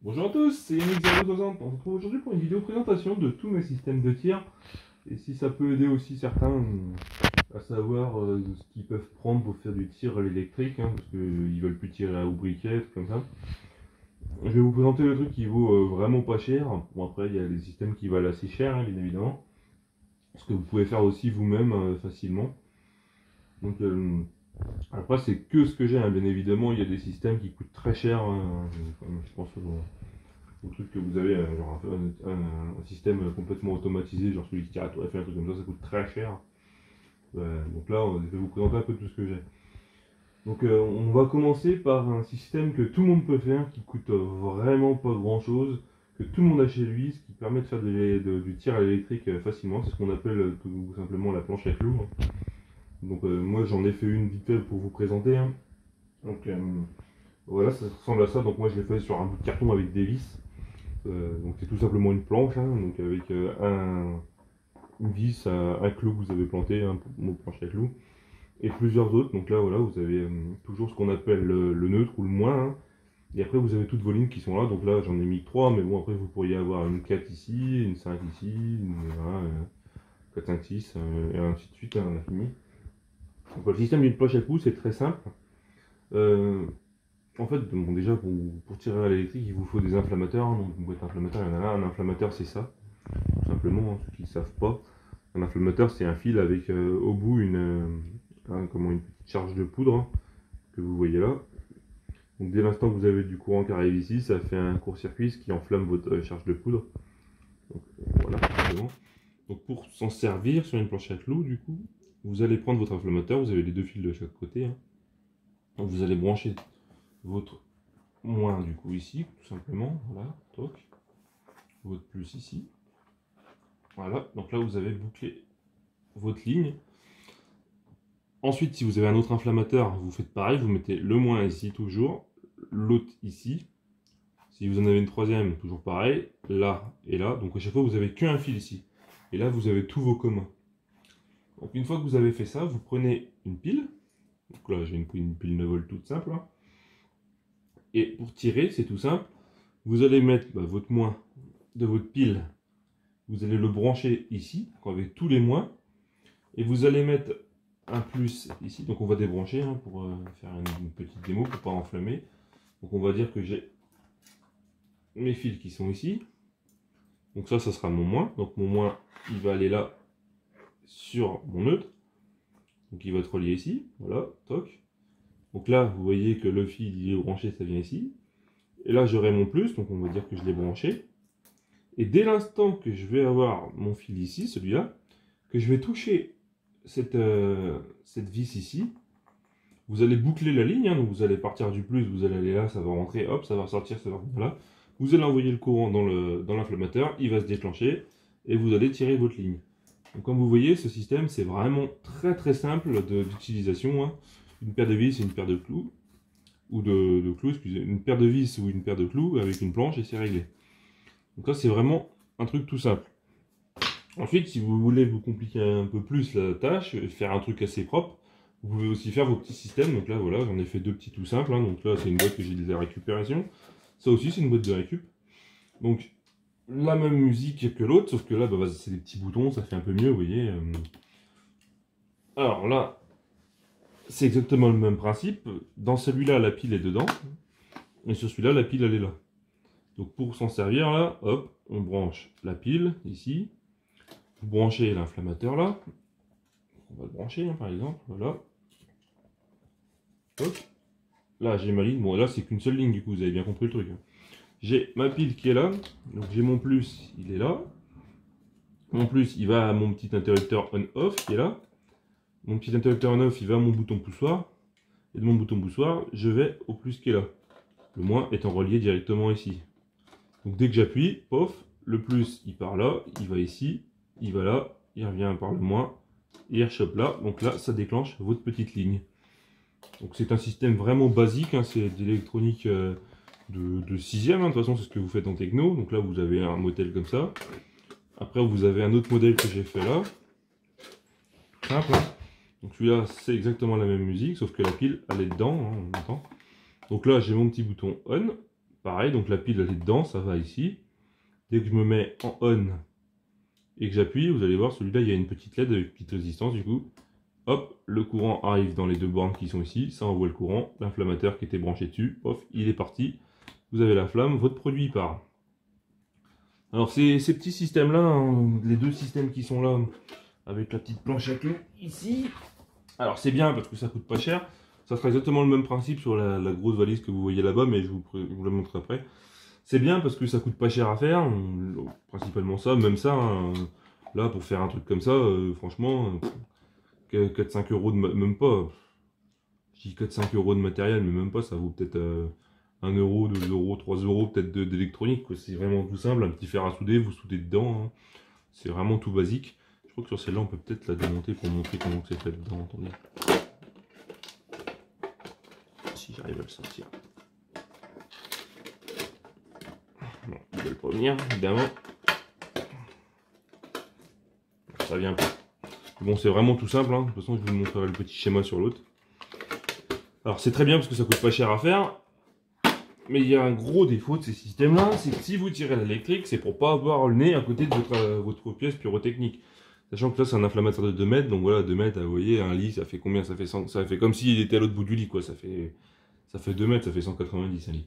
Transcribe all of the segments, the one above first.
Bonjour à tous, c'est Yannick060. On se retrouve aujourd'hui pour une vidéo présentation de tous mes systèmes de tir. Et si ça peut aider aussi certains à savoir ce qu'ils peuvent prendre pour faire du tir à l'électrique, parce qu'ils veulent plus tirer au briquet, comme ça. Je vais vous présenter le truc qui vaut vraiment pas cher. Bon, après il y a des systèmes qui valent assez cher, bien évidemment. Ce que vous pouvez faire aussi vous-même facilement. Donc après c'est que ce que j'ai, bien évidemment il y a des systèmes qui coûtent très cher. Je pense au truc que vous avez, genre un système complètement automatisé, genre celui qui tire à tout à fait, un truc comme ça coûte très cher. Donc là, je vais vous présenter un peu tout ce que j'ai. Donc on va commencer par un système que tout le monde peut faire, qui coûte vraiment pas grand chose, que tout le monde a chez lui, ce qui permet de faire du tir à l'électrique facilement. C'est ce qu'on appelle tout simplement la planche à clous. Donc moi j'en ai fait une vite fait pour vous présenter. Donc voilà, ça ressemble à ça. Donc moi je l'ai fait sur un bout de carton avec des vis. Donc c'est tout simplement une planche, donc avec une vis, un clou que vous avez planté, mon planche à clous, et plusieurs autres. Donc là voilà, vous avez toujours ce qu'on appelle le neutre ou le moins, et après vous avez toutes vos lignes qui sont là. Donc là j'en ai mis 3, mais bon après vous pourriez avoir une 4 ici, une 5 ici, une 4, 5, 6, et ainsi de suite à l'infini. Donc le système d'une planche à clous c'est très simple. En fait, bon, déjà pour tirer à l'électrique, il vous faut des inflammateurs. Donc une boîte inflammateur, il y en a là. Un inflammateur, c'est ça, tout simplement. Ceux qui ne savent pas, un inflammateur, c'est un fil avec au bout une petite charge de poudre que vous voyez là. Donc dès l'instant que vous avez du courant qui arrive ici, ça fait un court-circuit qui enflamme votre charge de poudre. Donc voilà, simplement. Donc pour s'en servir sur une planche à clous, du coup, vous allez prendre votre inflammateur. Vous avez les deux fils de chaque côté. Donc vous allez brancher votre moins du coup ici, tout simplement, voilà, toc, votre plus ici, voilà, donc là vous avez bouclé votre ligne. Ensuite, si vous avez un autre inflammateur, vous faites pareil, vous mettez le moins ici toujours, l'autre ici. Si vous en avez une troisième, toujours pareil, là et là, donc à chaque fois vous avez qu'un fil ici, et là vous avez tous vos communs. Donc une fois que vous avez fait ça, vous prenez une pile, donc là j'ai une pile 9 volts toute simple, et pour tirer, c'est tout simple. Vous allez mettre votre moins de votre pile, vous allez le brancher ici, avec tous les moins, et vous allez mettre un plus ici. Donc on va débrancher pour faire une petite démo pour pas enflammer. Donc on va dire que j'ai mes fils qui sont ici. Donc ça sera mon moins. Donc mon moins, il va aller là sur mon neutre. Donc il va être relié ici. Voilà, toc. Donc là, vous voyez que le fil il est branché, ça vient ici. Et là, j'aurai mon plus, donc on va dire que je l'ai branché. Et dès l'instant que je vais avoir mon fil ici, celui-là, que je vais toucher cette vis ici, vous allez boucler la ligne, donc vous allez partir du plus, vous allez aller là, ça va rentrer, hop, ça va sortir, ça va revenir là. Vous allez envoyer le courant dans l'inflammateur, il va se déclencher, et vous allez tirer votre ligne. Donc comme vous voyez, ce système, c'est vraiment très très simple d'utilisation. Une paire de vis et une paire de clous, ou de clous, excusez, une paire de vis ou une paire de clous avec une planche et c'est réglé. Donc ça c'est vraiment un truc tout simple. Ensuite, si vous voulez vous compliquer un peu plus la tâche, faire un truc assez propre, vous pouvez aussi faire vos petits systèmes. Donc là voilà, j'en ai fait deux petits tout simples. Donc là c'est une boîte que j'ai de la récupération. Ça aussi c'est une boîte de récup. Donc la même musique que l'autre, sauf que là c'est des petits boutons, ça fait un peu mieux, vous voyez. Alors là, c'est exactement le même principe. Dans celui-là, la pile est dedans. Et sur celui-là, la pile, elle est là. Donc pour s'en servir, là, hop, on branche la pile, ici. Vous branchez l'inflammateur, là. On va le brancher, par exemple, voilà. Hop. Là, j'ai ma ligne. Bon, là, c'est qu'une seule ligne, du coup, vous avez bien compris le truc. J'ai ma pile qui est là. Donc j'ai mon plus, il est là. Mon plus, il va à mon petit interrupteur on-off, qui est là. Mon petit interrupteur on-off, il va à mon bouton poussoir. Et de mon bouton poussoir, je vais au plus qui est là. Le moins étant relié directement ici. Donc dès que j'appuie, pof, le plus il part là, il va ici, il va là, il revient par le moins, et il rechoppe là. Donc là, ça déclenche votre petite ligne. Donc c'est un système vraiment basique, c'est de l'électronique de 6ème, de toute façon c'est ce que vous faites en techno. Donc là vous avez un modèle comme ça. Après vous avez un autre modèle que j'ai fait là. Tout simple. Donc celui-là c'est exactement la même musique, sauf que la pile elle est dedans, on entend. Donc là j'ai mon petit bouton on, pareil, donc la pile elle est dedans, ça va ici. Dès que je me mets en on et que j'appuie, vous allez voir, celui-là, il y a une petite LED avec une petite résistance du coup. Hop, le courant arrive dans les deux bornes qui sont ici, ça envoie le courant, l'inflammateur qui était branché dessus, pof, il est parti. Vous avez la flamme, votre produit part. Alors ces petits systèmes là, hein, les deux systèmes qui sont là, avec la petite planche à clous ici, alors c'est bien parce que ça coûte pas cher. Ça sera exactement le même principe sur la grosse valise que vous voyez là-bas, mais je vous la montre après. C'est bien parce que ça coûte pas cher à faire, principalement ça, même ça, hein, là pour faire un truc comme ça, franchement, 4-5 euros de même pas. Je dis 4-5 euros de matériel, mais même pas, ça vaut peut-être 1 euro, 2 euros, 3 euros peut-être d'électronique. C'est vraiment tout simple, un petit fer à souder, vous soudez dedans, hein. C'est vraiment tout basique. Je crois que sur celle-là, on peut peut-être la démonter pour montrer comment c'est fait dedans, attendez. Si j'arrive à le sortir. Non, ils veulent pas venir, évidemment. Ça vient pas. Bon, c'est vraiment tout simple, hein. De toute façon, je vous montrerai le petit schéma sur l'autre. Alors, c'est très bien parce que ça coûte pas cher à faire. Mais il y a un gros défaut de ces systèmes-là, c'est que si vous tirez l'électrique, c'est pour pas avoir le nez à côté de votre pièce pyrotechnique. Sachant que là, c'est un inflammateur de 2 mètres, donc voilà, 2 mètres, vous voyez, un lit, ça fait combien? Ça fait comme s'il était à l'autre bout du lit, quoi. Ça fait 2 mètres, ça fait 190 un lit.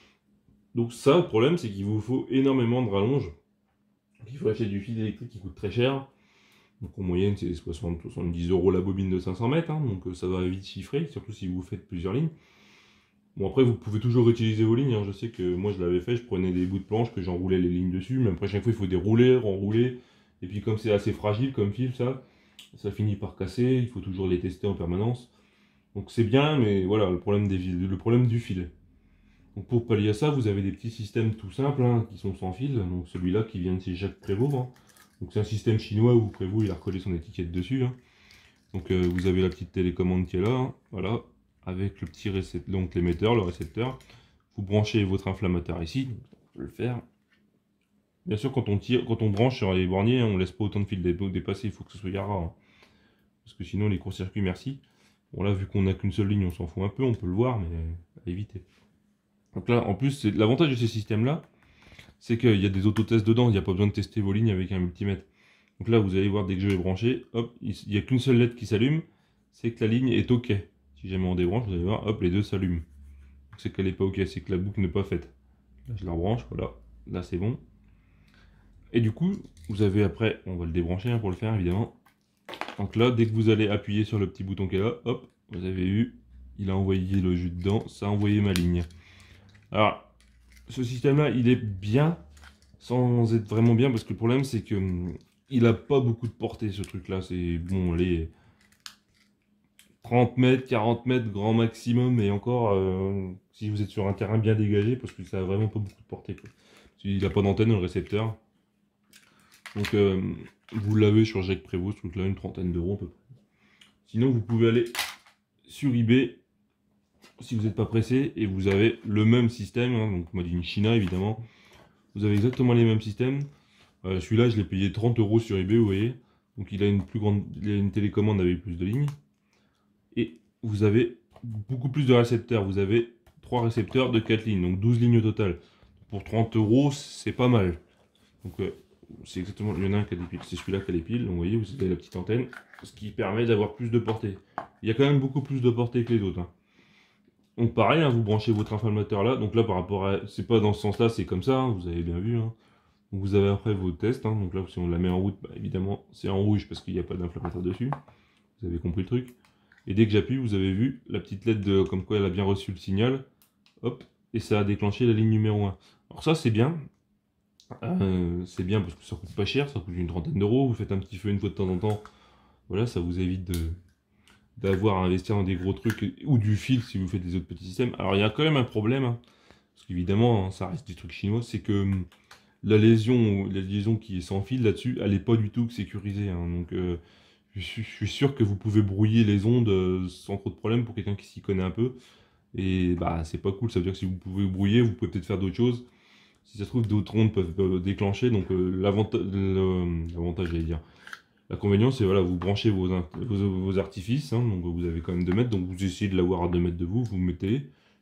Donc ça, le problème, c'est qu'il vous faut énormément de rallonge. Il faut acheter du fil électrique qui coûte très cher. Donc en moyenne, c'est 70 euros la bobine de 500 mètres, hein, donc ça va vite chiffrer, surtout si vous faites plusieurs lignes. Bon, après, vous pouvez toujours utiliser vos lignes, hein. Je sais que moi, je l'avais fait, je prenais des bouts de planche, que j'enroulais les lignes dessus, mais après, chaque fois, il faut dérouler, renrouler. Et puis, comme c'est assez fragile comme fil, ça finit par casser, il faut toujours les tester en permanence. Donc, c'est bien, mais voilà, le problème du fil. Donc, pour pallier à ça, vous avez des petits systèmes tout simples, hein, qui sont sans fil. Donc, celui-là qui vient de chez Jacques Prévost, hein. Donc, c'est un système chinois où Prévost, il a recollé son étiquette dessus, hein. Donc, vous avez la petite télécommande qui est là, hein, voilà. Avec le petit récepteur, donc l'émetteur, le récepteur. Vous branchez votre inflammateur ici, donc je vais le faire. Bien sûr, quand on branche sur les borniers, on ne laisse pas autant de fils dépasser, il faut que ce soit rare, hein. Parce que sinon, les court-circuits, merci. Bon, là, vu qu'on n'a qu'une seule ligne, on s'en fout un peu, on peut le voir, mais à éviter. Donc là, en plus, l'avantage de ces systèmes-là, c'est qu'il y a des autotests dedans, il n'y a pas besoin de tester vos lignes avec un multimètre. Donc là, vous allez voir, dès que je vais brancher, hop, il n'y a qu'une seule LED qui s'allume, c'est que la ligne est OK. Si jamais on débranche, vous allez voir, hop, les deux s'allument. C'est qu'elle n'est pas OK, c'est que la boucle n'est pas faite. Là, je la rebranche, voilà, là c'est bon. Et du coup, vous avez après, on va le débrancher, hein, pour le faire évidemment. Donc là, dès que vous allez appuyer sur le petit bouton qui est là, hop, vous avez vu, il a envoyé le jus dedans, ça a envoyé ma ligne. Alors, ce système-là, il est bien, sans être vraiment bien, parce que le problème, c'est que il n'a pas beaucoup de portée, ce truc-là. C'est bon, les 30 mètres, 40 mètres, grand maximum, et encore, si vous êtes sur un terrain bien dégagé, parce que ça n'a vraiment pas beaucoup de portée, quoi. Il n'a pas d'antenne, le récepteur. Donc, vous l'avez sur Jacques Prévost, ce truc-là, une trentaine d'euros à peu près. Sinon, vous pouvez aller sur eBay, si vous n'êtes pas pressé, et vous avez le même système, hein, donc made in China évidemment. Vous avez exactement les mêmes systèmes. Celui-là, je l'ai payé 30 euros sur eBay, vous voyez. Donc il a une télécommande avec plus de lignes. Et vous avez beaucoup plus de récepteurs. Vous avez 3 récepteurs de 4 lignes, donc 12 lignes au total. Pour 30 euros, c'est pas mal. Donc c'est exactement, il y en a un qui a des piles, c'est celui-là qui a des piles. Donc vous voyez, vous avez la petite antenne, ce qui permet d'avoir plus de portée. Il y a quand même beaucoup plus de portée que les autres, hein. Donc pareil, hein, vous branchez votre inflammateur là. Donc là, par rapport à, c'est pas dans ce sens-là, c'est comme ça, hein, vous avez bien vu, hein. Donc vous avez après vos tests, hein. Donc là, si on la met en route, bah, évidemment, c'est en rouge parce qu'il n'y a pas d'inflammateur dessus. Vous avez compris le truc. Et dès que j'appuie, vous avez vu la petite LED de, comme quoi elle a bien reçu le signal. Hop, et ça a déclenché la ligne numéro 1. Alors ça, c'est bien. C'est bien parce que ça coûte pas cher, ça coûte une trentaine d'euros. Vous faites un petit feu une fois de temps en temps. Voilà, ça vous évite d'avoir à investir dans des gros trucs ou du fil si vous faites des autres petits systèmes. Alors il y a quand même un problème, hein, parce qu'évidemment, hein, ça reste des trucs chinois, c'est que la liaison qui est sans fil là-dessus, elle n'est pas du tout sécurisée, hein. Donc je suis sûr que vous pouvez brouiller les ondes sans trop de problème pour quelqu'un qui s'y connaît un peu. Et bah c'est pas cool, ça veut dire que si vous pouvez brouiller, vous pouvez peut-être faire d'autres choses. Si ça se trouve, d'autres ondes peuvent déclencher. Donc l'avantage, j'allais dire. L'inconvénient, c'est voilà, vous branchez vos artifices, hein, donc vous avez quand même 2 mètres, donc vous essayez de l'avoir à 2 mètres de vous, vous mettez,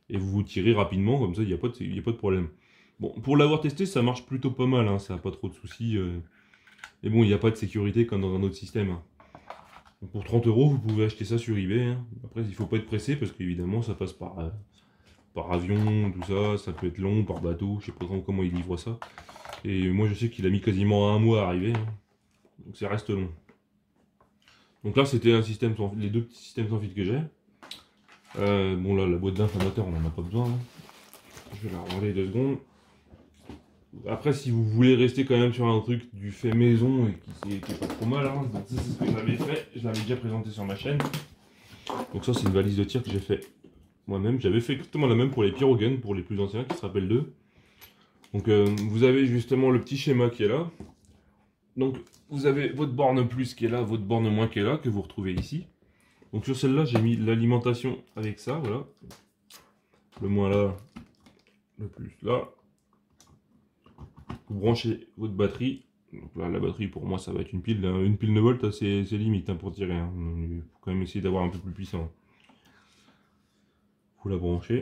et vous tirez rapidement, comme ça il n'y a pas de problème. Bon, pour l'avoir testé, ça marche plutôt pas mal, hein, ça n'a pas trop de soucis. Et bon, il n'y a pas de sécurité comme dans un autre système, hein. Donc pour 30 euros, vous pouvez acheter ça sur eBay, hein. Après, il faut pas être pressé parce qu'évidemment, ça passe par avion, tout ça. Ça peut être long, par bateau. Je sais pas trop comment ils livrent ça. Et moi, je sais qu'il a mis quasiment un mois à arriver, hein. Donc ça reste long. Donc là, c'était un système les deux petits systèmes sans fil que j'ai. Bon, là, la boîte d'inflammateur, on n'en a pas besoin, hein. Je vais la ranger 2 secondes. Après, si vous voulez rester quand même sur un truc du fait maison et qui est pas trop mal, hein, donc ça c'est ce que j'avais fait, je l'avais déjà présenté sur ma chaîne. Donc ça c'est une valise de tir que j'ai fait moi-même. J'avais fait exactement la même pour les Pyrogun, pour les plus anciens qui se rappellent d'eux. Donc vous avez justement le petit schéma qui est là. Donc vous avez votre borne plus qui est là, votre borne moins qui est là, que vous retrouvez ici. Donc sur celle-là j'ai mis l'alimentation avec ça, voilà. Le moins là, le plus là. Vous branchez votre batterie. Donc là, la batterie pour moi ça va être une pile 9 volts, c'est limite, hein, pour tirer, hein. Il faut quand même essayer d'avoir un peu plus puissant. Vous la branchez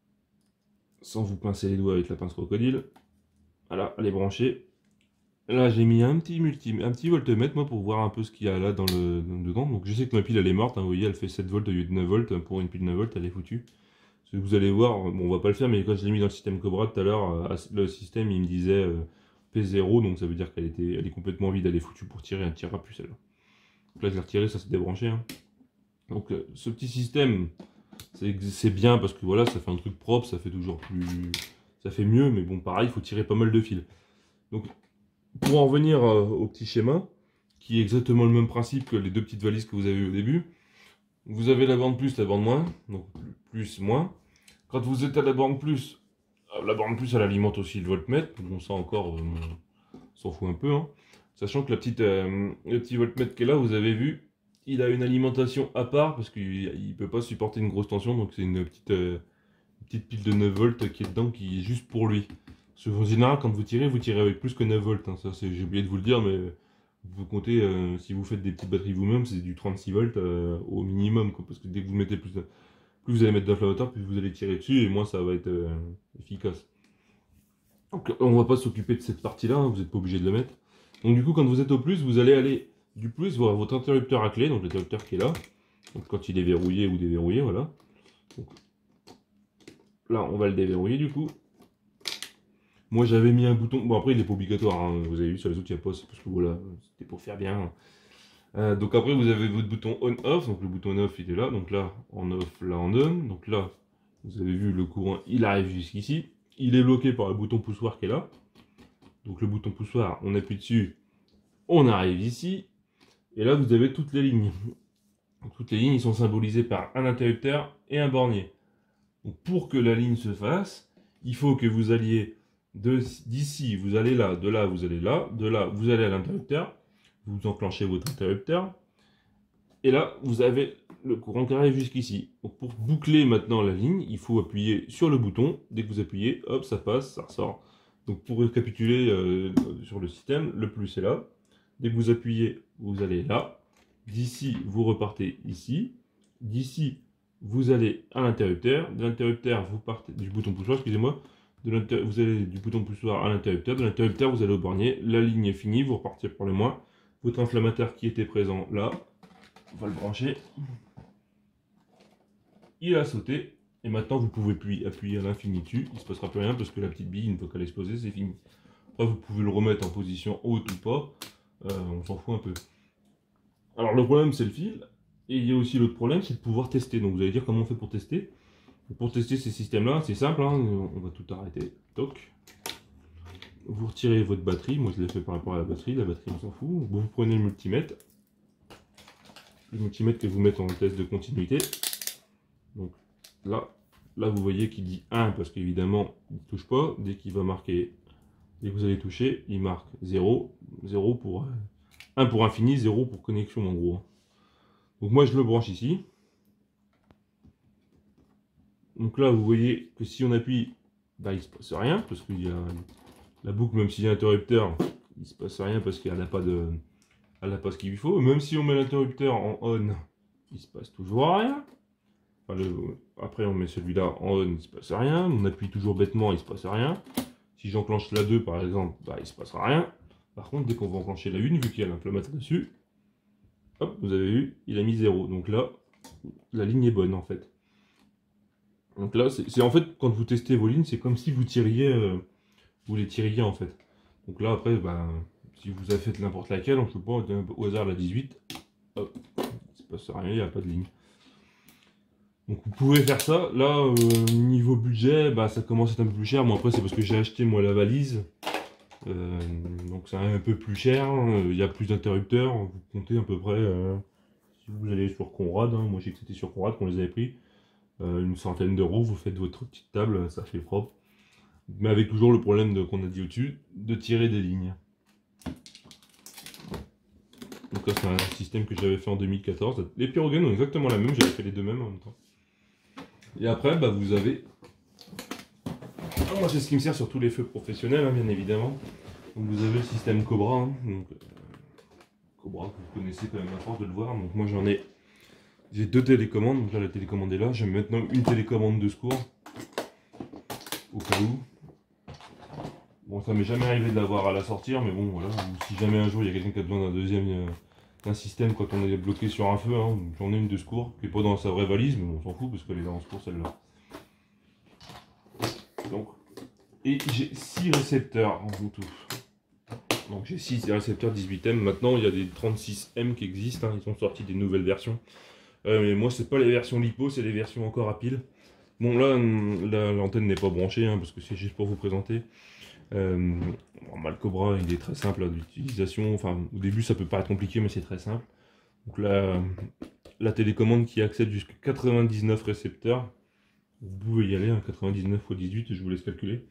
sans vous pincer les doigts avec la pince crocodile. Voilà, elle est branchée. Là j'ai mis un petit voltmètre moi pour voir un peu ce qu'il y a là dedans. Donc je sais que ma pile elle est morte, hein, vous voyez elle fait 7 volts au lieu de 9 volts. Pour une pile 9 volts elle est foutue. Ce que vous allez voir, bon on va pas le faire, mais quand je l'ai mis dans le système Cobra tout à l'heure, le système il me disait P0, donc ça veut dire elle est complètement vide, elle est foutue pour tirer, elle ne tirera plus celle-là. Donc là je l'ai retiré, ça s'est débranché, hein. Donc ce petit système, c'est bien parce que voilà, ça fait un truc propre, ça fait toujours plus... ça fait mieux, mais bon pareil, il faut tirer pas mal de fils. Donc pour en revenir au petit schéma, qui est exactement le même principe que les deux petites valises que vous avez vues au début, vous avez la borne plus, la borne moins, donc plus, moins. Quand vous êtes à la borne plus elle alimente aussi le voltmètre, bon ça encore, on s'en fout un peu, hein. Sachant que le petit voltmètre qui est là, vous avez vu, il a une alimentation à part, parce qu'il ne peut pas supporter une grosse tension, donc c'est une petite pile de 9 volts qui est dedans, qui est juste pour lui. Parce qu'en général, quand vous tirez avec plus que 9 volts, hein. Ça j'ai oublié de vous le dire, mais vous comptez, si vous faites des petites batteries vous-même, c'est du 36 volts au minimum, quoi, parce que dès que vous mettez plus vous allez mettre d'inflammateur, plus vous allez tirer dessus, et moins ça va être efficace. Donc on va pas s'occuper de cette partie-là, hein, vous n'êtes pas obligé de le mettre. Donc du coup, quand vous êtes au plus, vous allez aller du plus voir votre interrupteur à clé, donc l'interrupteur qui est là. Donc quand il est verrouillé ou déverrouillé, voilà. Donc, là, on va le déverrouiller du coup. Moi j'avais mis un bouton, bon après il n'est pas obligatoire, hein. Vous avez vu sur les autres il n'y a pas, c'est parce que voilà, c'était pour faire bien. Donc après vous avez votre bouton on-off, donc le bouton on-off il est là, donc là en off, là en on, donc là vous avez vu le courant il arrive jusqu'ici, il est bloqué par le bouton poussoir qui est là, donc le bouton poussoir on appuie dessus, on arrive ici, et là vous avez toutes les lignes. Donc, toutes les lignes ils sont symbolisées par un interrupteur et un bornier. Donc pour que la ligne se fasse, il faut que vous alliez d'ici vous allez là, de là vous allez là, de là vous allez à l'interrupteur, vous enclenchez votre interrupteur, et là vous avez le courant qui arrive jusqu'ici. Donc pour boucler maintenant la ligne, il faut appuyer sur le bouton, dès que vous appuyez, hop ça passe, ça ressort. Donc pour récapituler sur le système, le plus est là, dès que vous appuyez, vous allez là, d'ici vous repartez ici, d'ici vous allez à l'interrupteur, de l'interrupteur vous partez du bouton poussoir, excusez-moi, vous allez du bouton poussoir à l'interrupteur, de l'interrupteur vous allez au bornier, la ligne est finie, vous repartez pour le moins. Votre inflammateur qui était présent là, on va le brancher. Il a sauté, et maintenant vous pouvez appuyer à l'infini dessus, il ne se passera plus rien parce que la petite bille, une fois qu'elle a explosé, c'est fini. Après vous pouvez le remettre en position haute ou pas, on s'en fout un peu. Alors le problème c'est le fil, et il y a aussi l'autre problème, c'est de pouvoir tester. Donc vous allez dire comment on fait pour tester. Pour tester ces systèmes-là, c'est simple, hein, on va tout arrêter. Toc. Vous retirez votre batterie, moi je l'ai fait par rapport à la batterie on s'en fout. Vous prenez le multimètre que vous mettez en test de continuité. Donc là vous voyez qu'il dit 1 parce qu'évidemment il ne touche pas. Dès qu'il va marquer, dès que vous allez toucher, il marque 0, 0 pour 1 pour infini, 0 pour connexion en gros. Donc moi je le branche ici. Donc là vous voyez que si on appuie, bah, il ne se passe rien parce qu'il y a la boucle, même s'il y a un interrupteur, il ne se passe rien parce qu'elle n'a pas ce qu'il lui faut. Même si on met l'interrupteur en on, il se passe toujours rien. Enfin, après on met celui-là en on, il ne se passe rien. On appuie toujours bêtement, il ne se passe rien. Si j'enclenche la 2 par exemple, bah, il ne se passera rien. Par contre, dès qu'on va enclencher la 1, vu qu'il y a l'inflammateur dessus, hop, vous avez vu, il a mis 0. Donc là, la ligne est bonne en fait. Donc là, c'est en fait, quand vous testez vos lignes, c'est comme si vous tiriez, vous les tiriez en fait. Donc là, après, bah, si vous avez fait n'importe laquelle, on ne peut pas au hasard la 18, hop, il ne se passe rien, il n'y a pas de ligne. Donc vous pouvez faire ça. Là, niveau budget, bah, ça commence à être un peu plus cher. Bon, après, c'est parce que j'ai acheté moi la valise. Donc c'est un peu plus cher. Il y a plus d'interrupteurs. Vous comptez à peu près, si vous allez sur Conrad, hein, moi je sais que c'était sur Conrad qu'on les avait pris, une centaine d'euros. Vous faites votre petite table, ça fait propre. Mais avec toujours le problème qu'on a dit au-dessus, de tirer des lignes. Donc là c'est un système que j'avais fait en 2014. Les Pyrogènes ont exactement la même, j'avais fait les deux mêmes en même temps. Et après, bah, vous avez... Moi c'est ce qui me sert sur tous les feux professionnels, hein, bien évidemment. Donc vous avez le système Cobra. Hein, donc, Cobra que vous connaissez quand même à force de le voir. Donc moi j'en ai... J'ai 2 télécommandes. Donc là la télécommande est là. J'ai maintenant une télécommande de secours. Au cas où. Bon, ça m'est jamais arrivé de l'avoir à la sortir, mais bon, voilà. Si jamais un jour il y a quelqu'un qui a besoin d'un deuxième d'un système quand on est bloqué sur un feu, hein, j'en ai une de secours, qui n'est pas dans sa vraie valise, mais on s'en fout parce qu'elle est dans le secours celle-là. Donc, et j'ai 6 récepteurs en tout. Donc j'ai 6 récepteurs 18M. Maintenant, il y a des 36M qui existent, hein, ils ont sorti des nouvelles versions. Mais moi, c'est pas les versions LiPo, c'est les versions encore à pile. Bon, là, l'antenne n'est pas branchée, hein, parce que c'est juste pour vous présenter. Le Cobra, il est très simple d'utilisation. Enfin, au début, ça peut paraître compliqué, mais c'est très simple. Donc là, la télécommande qui accède jusqu'à 99 récepteurs. Vous pouvez y aller, hein, 99 x 18, je vous laisse calculer.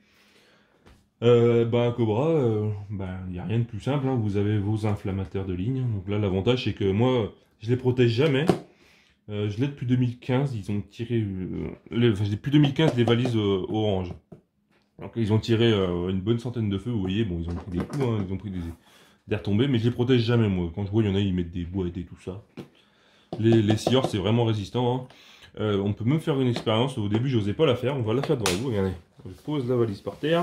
Un Cobra, il n'y a rien de plus simple, hein. Vous avez vos inflammateurs de ligne. Donc là, l'avantage, c'est que moi, je les protège jamais. Je l'ai depuis 2015, ils ont tiré... depuis 2015, les valises orange. Donc ils ont tiré une bonne centaine de feux, vous voyez, bon, ils ont pris des coups, hein, ils ont pris des retombées, mais je les protège jamais, moi. Quand je vois, il y en a, ils mettent des boîtes et tout ça. Les scieurs, c'est vraiment résistant, hein. On peut même faire une expérience. Au début, je n'osais pas la faire. On va la faire devant vous. Regardez. Je pose la valise par terre.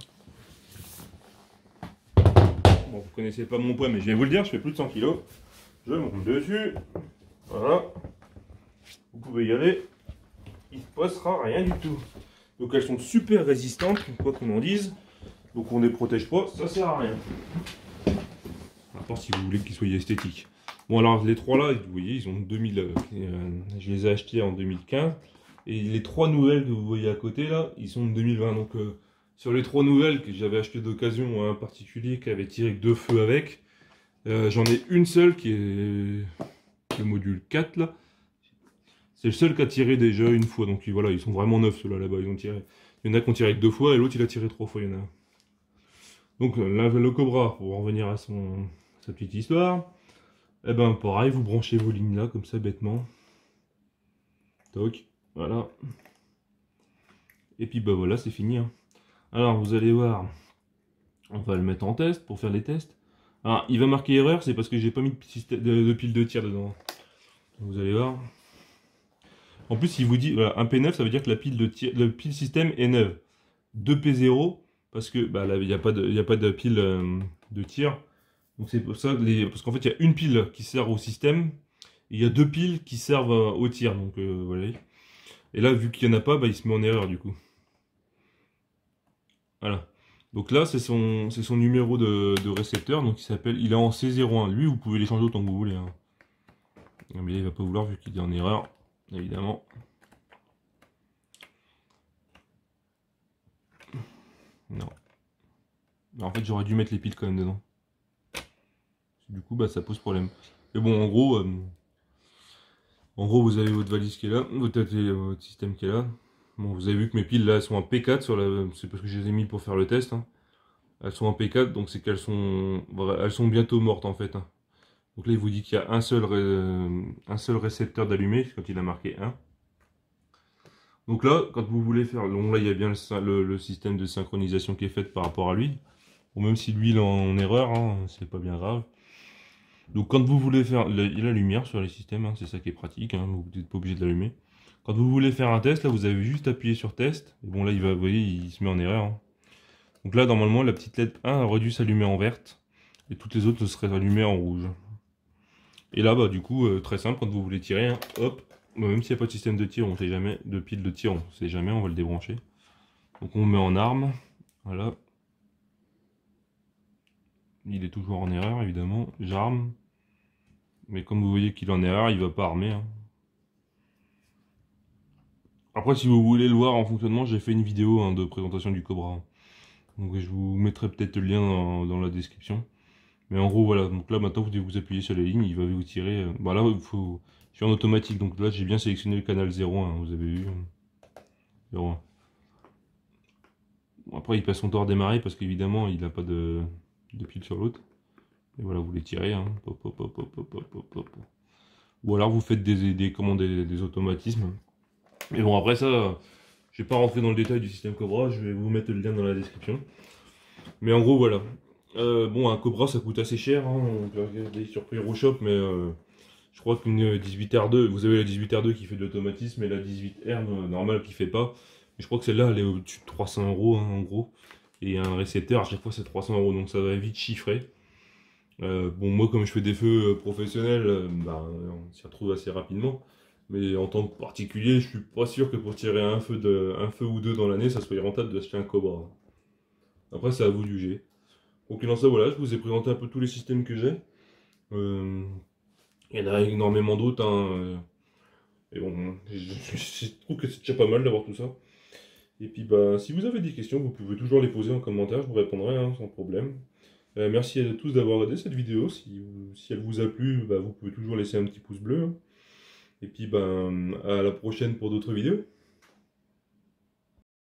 Bon, vous connaissez pas mon poids, mais je vais vous le dire, je fais plus de 100 kg. Je monte dessus. Voilà. Vous pouvez y aller. Il ne se passera rien du tout. Donc elles sont super résistantes, quoi qu'on en dise. Donc on ne les protège pas, ça sert à rien. À part si vous voulez qu'ils soient esthétiques. Bon alors les trois là, vous voyez, ils ont 2000. Je les ai achetés en 2015. Et les 3 nouvelles que vous voyez à côté là, ils sont de 2020. Donc sur les 3 nouvelles que j'avais achetées d'occasion, un particulier qui avait tiré que 2 feux avec, j'en ai une seule qui est le module 4 là. C'est le seul qui a tiré déjà une fois. Donc voilà, ils sont vraiment neufs ceux-là là-bas. Ils ont tiré. Il y en a qui ont tiré que 2 fois et l'autre il a tiré 3 fois. Il y en a. Donc le Cobra, pour en revenir à sa petite histoire, eh ben pareil, vous branchez vos lignes là, comme ça, bêtement. Toc, voilà. Et puis bah voilà, c'est fini. Hein. Alors vous allez voir, on va le mettre en test pour faire les tests. Alors il va marquer erreur, c'est parce que j'ai pas mis de pile de tir dedans. Donc, vous allez voir. En plus, il vous dit, voilà, un P9, ça veut dire que la pile de tir, le pile système est neuve. 2 P0, parce que bah, là, il n'y a pas de pile de tir. Donc c'est pour ça, parce qu'en fait, il y a une pile qui sert au système, et il y a 2 piles qui servent au tir. Donc voilà. Et là, vu qu'il n'y en a pas, bah, il se met en erreur du coup. Voilà. Donc là, c'est son numéro de récepteur, donc il est en C01. Lui, vous pouvez l'échanger autant que vous voulez. Hein. Mais là, il va pas vouloir vu qu'il est en erreur, évidemment. Non. En fait, j'aurais dû mettre les piles quand même dedans. Du coup, bah, ça pose problème. Mais bon, en gros, vous avez votre valise qui est là, votre système qui est là. Bon, vous avez vu que mes piles là, elles sont en P4 c'est parce que je les ai mis pour faire le test. Hein. Elles sont en P4, donc c'est qu'elles sont bientôt mortes en fait. Hein. Donc là, il vous dit qu'il y a un seul récepteur d'allumé quand il a marqué 1. Donc là, quand vous voulez faire, donc là, il y a bien le système de synchronisation qui est fait par rapport à lui. Bon, même si lui il est en erreur, hein, c'est pas bien grave. Donc quand vous voulez faire, il y a la lumière sur les systèmes, hein, c'est ça qui est pratique, hein, vous n'êtes pas obligé de l'allumer. Quand vous voulez faire un test, là, vous avez juste appuyé sur test. Et bon, là, vous voyez, il se met en erreur, hein. Donc là, normalement, la petite lettre 1 aurait dû s'allumer en verte. Et toutes les autres se seraient allumées en rouge. Et là, bah, du coup, très simple, quand vous voulez tirer, hein, hop, bah, même s'il n'y a pas de système de tir, on sait jamais, de pile de tir, on sait jamais, on va le débrancher. Donc on met en arme, voilà. Il est toujours en erreur, évidemment. J'arme. Mais comme vous voyez qu'il est en erreur, il va pas armer, hein. Après, si vous voulez le voir en fonctionnement, j'ai fait une vidéo, hein, de présentation du Cobra. Donc je vous mettrai peut-être le lien dans la description. Mais en gros, voilà. Donc là, maintenant, vous appuyez sur les lignes, il va vous tirer. Bah là, il faut... Je suis en automatique, donc là, j'ai bien sélectionné le canal 01, vous avez vu. 01. Bon, après, il passe son temps à redémarrer parce qu'évidemment, il n'a pas de pile sur l'autre. Et voilà, vous les tirez, hein. Pop, pop, pop, pop, pop, pop, pop. Ou alors vous faites des automatismes. Mais bon, après ça, je vais pas rentrer dans le détail du système Cobra, je vais vous mettre le lien dans la description. Mais en gros, voilà. Bon, un Cobra ça coûte assez cher, hein. On peut regarder sur PyroShop, mais je crois qu'une 18R2, vous avez la 18R2 qui fait de l'automatisme et la 18R normale qui fait pas. Mais je crois que celle-là elle est au-dessus de 300 €, hein, en gros. Et un récepteur à chaque fois c'est 300 €, donc ça va vite chiffrer. Bon, moi, comme je fais des feux professionnels, bah, on s'y retrouve assez rapidement. Mais en tant que particulier, je suis pas sûr que pour tirer un feu ou deux dans l'année, ça soit rentable d'acheter un Cobra. Après, c'est à vous de juger. Donc, dans ça, voilà, je vous ai présenté un peu tous les systèmes que j'ai. Euh, il y en a énormément d'autres, hein. Et bon, je trouve que c'est déjà pas mal d'avoir tout ça. Et puis, bah, si vous avez des questions, vous pouvez toujours les poser en commentaire, je vous répondrai, hein, sans problème. Merci à tous d'avoir regardé cette vidéo. Si elle vous a plu, bah, vous pouvez toujours laisser un petit pouce bleu, hein. Et puis ben, à la prochaine pour d'autres vidéos.